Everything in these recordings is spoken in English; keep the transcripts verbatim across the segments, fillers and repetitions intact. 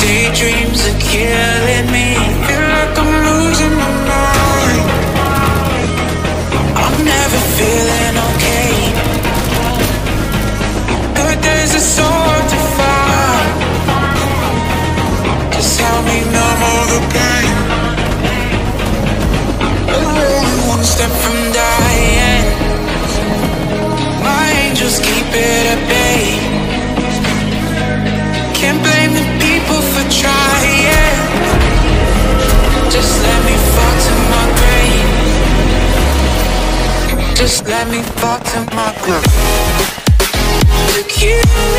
Daydreams are killing me. Feel like I'm losing my mind. I'm never feeling okay. Good days are so hard to find. Just help me numb all the pain. I'm only one step from dying. My angels keep it at bay. Can't blame the people for trying. Just let me fall to my grave. Just let me fall to my grave. Look you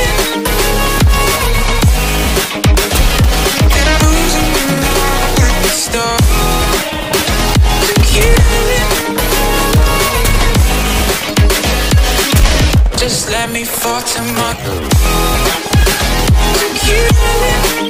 and I'm losing my mind at the start. Look you, just let me fall to my grave. You